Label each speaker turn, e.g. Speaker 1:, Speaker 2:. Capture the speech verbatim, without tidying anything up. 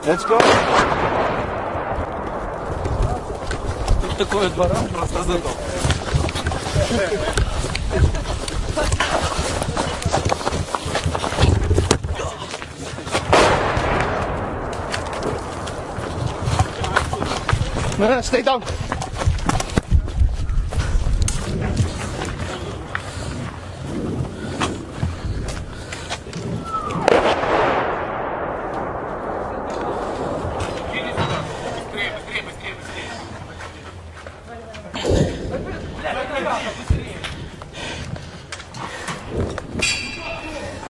Speaker 1: Let's go.
Speaker 2: Тут такое баран просто задал.
Speaker 1: No, no, stay down.